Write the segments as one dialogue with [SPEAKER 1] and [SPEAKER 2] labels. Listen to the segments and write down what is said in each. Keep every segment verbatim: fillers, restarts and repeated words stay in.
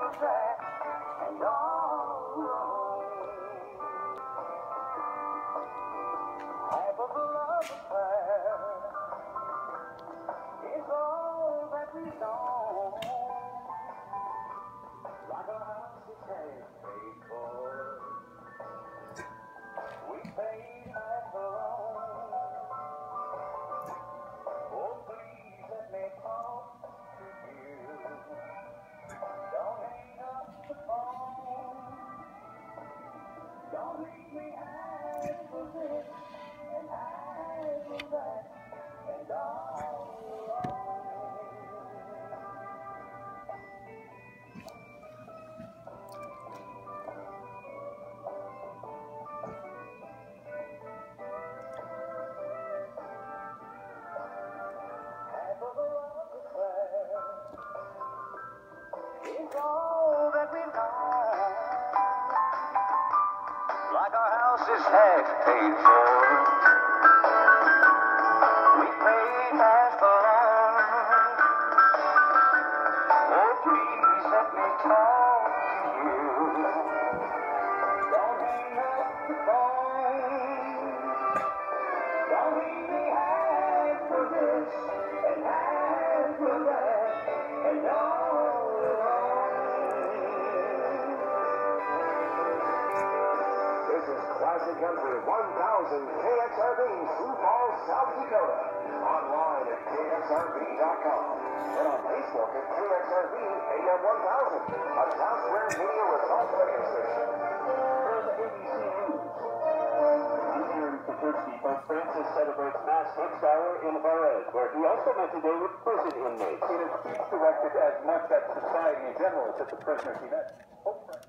[SPEAKER 1] of that and all wrong. Half of a love affair is all that we've known. Like a house is half paid for, we paid half alone. Oh, please let me talk to you. Don't hang up the phone. Don't leave me half for this and half for that and all wrong. Half of a love affair is all that we've got. Like our house is half paid for, we paid half alone. Oh, please let me talk to you. Don't hang up the phone. Don't leave me half for this and half for that and all wrong.
[SPEAKER 2] This is Classic Country one thousand K X R V, Sioux Falls, South Dakota. Online at K X R V dot com. And on Facebook at K X R V A M one thousand, a South Square Media Result radio station.
[SPEAKER 3] For the A B C News. I'm Aaron Petersky. Pope Francis celebrates Mass next hour in Juarez, where he also met today with prison inmates.
[SPEAKER 4] In a speech directed as much at society in general as at the prisoners he met, Pope Francis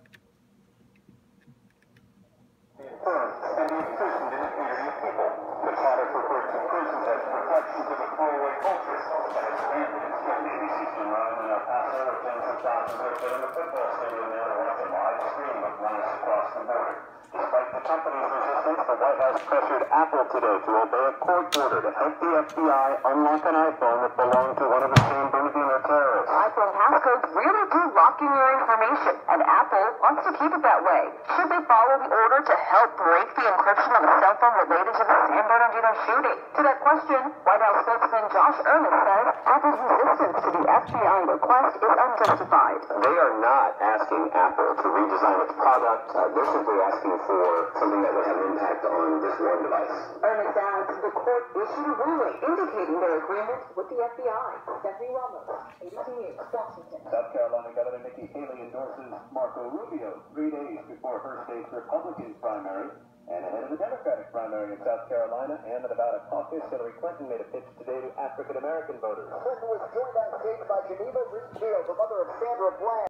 [SPEAKER 4] affirmed and the imprisoned in a community of people. The Potter referred to prisons as reflections of a throwaway culture and its standards.
[SPEAKER 3] A B C's been running in El Paso, where tens of thousands are put in the football stadium there to watch a live stream of runs across the border. Despite the company's resistance, the White House pressured Apple today to obey a court order to help the F B I unlock an iPhone that belonged to one of the San Bernardino terrorists.
[SPEAKER 5] iPhone passcodes really do lock in your information, and Apple wants to keep it that way. Should they follow the order to help break the encryption of a cell phone related to the San Bernardino shooting? To that question, White House spokesman Josh Ehrlich said Apple's resistance to the F B I request is unjustified.
[SPEAKER 3] They are not asking Apple to redesign its product. Uh, they're simply asking for something that would have an impact on this one device.
[SPEAKER 5] Ehrlich adds the court issued a ruling indicating their agreement with the F B I. Stephanie Ramos, A B C News, Washington.
[SPEAKER 3] South Carolina Governor Nikki Haley endorses Marco Rubio three days before her state's Republican primary and ahead of the Democratic primary in South Carolina. And at about a caucus, Hillary Clinton made a pitch today to African-American voters.
[SPEAKER 2] Clinton was joined on stage by Geneva Reed Field, the mother of Sandra Bland.